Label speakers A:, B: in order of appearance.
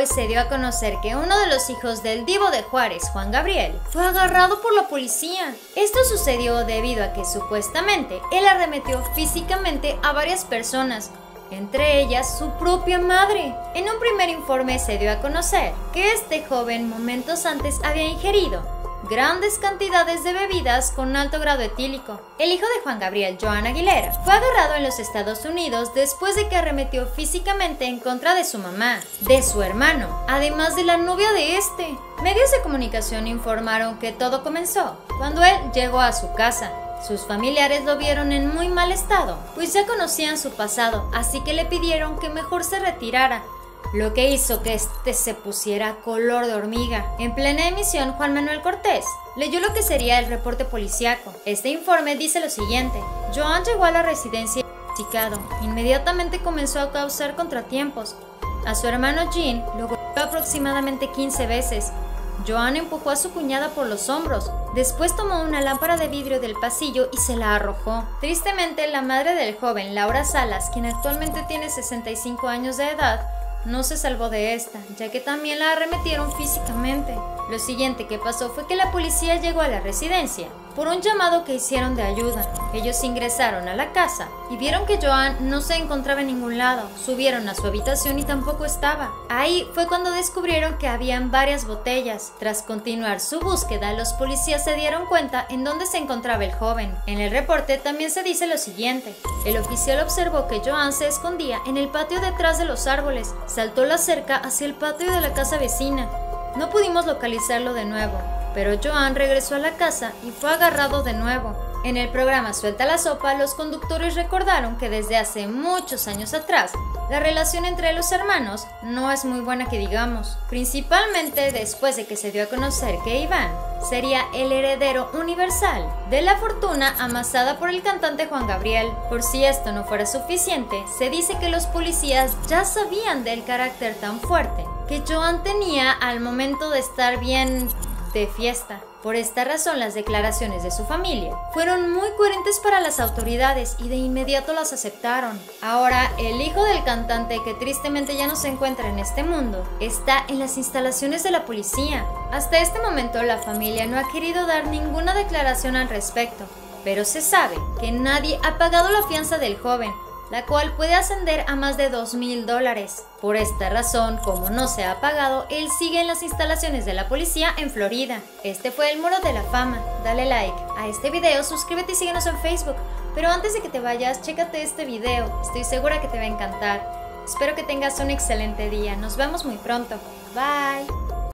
A: hoy se dio a conocer que uno de los hijos del divo de Juárez, Juan Gabriel, fue agarrado por la policía. Esto sucedió debido a que supuestamente él arremetió físicamente a varias personas, entre ellas su propia madre. En un primer informe se dio a conocer que este joven momentos antes había ingerido grandes cantidades de bebidas con alto grado etílico. El hijo de Juan Gabriel, Joan Aguilera, fue agarrado en los Estados Unidos después de que arremetió físicamente en contra de su mamá, de su hermano, además de la novia de este. Medios de comunicación informaron que todo comenzó cuando él llegó a su casa. Sus familiares lo vieron en muy mal estado, pues ya conocían su pasado, así que le pidieron que mejor se retirara, lo que hizo que este se pusiera color de hormiga. En plena emisión, Juan Manuel Cortés leyó lo que sería el reporte policíaco. Este informe dice lo siguiente: Joan llegó a la residencia intoxicado. Inmediatamente comenzó a causar contratiempos. A su hermano Jean lo golpeó aproximadamente 15 veces. Joan empujó a su cuñada por los hombros. Después tomó una lámpara de vidrio del pasillo y se la arrojó. Tristemente, la madre del joven, Laura Salas, quien actualmente tiene 65 años de edad, no se salvó de esta, ya que también la arremetieron físicamente. Lo siguiente que pasó fue que la policía llegó a la residencia por un llamado que hicieron de ayuda. Ellos ingresaron a la casa y vieron que Joan no se encontraba en ningún lado. Subieron a su habitación y tampoco estaba. Ahí fue cuando descubrieron que habían varias botellas. Tras continuar su búsqueda, los policías se dieron cuenta en dónde se encontraba el joven. En el reporte también se dice lo siguiente: el oficial observó que Joan se escondía en el patio detrás de los árboles. Saltó la cerca hacia el patio de la casa vecina. No pudimos localizarlo de nuevo, pero Joan regresó a la casa y fue agarrado de nuevo. En el programa Suelta la Sopa, los conductores recordaron que desde hace muchos años atrás, la relación entre los hermanos no es muy buena que digamos, principalmente después de que se dio a conocer que Iván sería el heredero universal de la fortuna amasada por el cantante Juan Gabriel. Por si esto no fuera suficiente, se dice que los policías ya sabían del carácter tan fuerte que Joan tenía al momento de estar bien de fiesta. Por esta razón, las declaraciones de su familia fueron muy coherentes para las autoridades y de inmediato las aceptaron. Ahora, el hijo del cantante, que tristemente ya no se encuentra en este mundo, está en las instalaciones de la policía. Hasta este momento, la familia no ha querido dar ninguna declaración al respecto, pero se sabe que nadie ha pagado la fianza del joven, la cual puede ascender a más de $2,000. Por esta razón, como no se ha pagado, él sigue en las instalaciones de la policía en Florida. Este fue el Muro de la Fama. Dale like a este video, suscríbete y síguenos en Facebook. Pero antes de que te vayas, chécate este video, estoy segura que te va a encantar. Espero que tengas un excelente día, nos vemos muy pronto. Bye.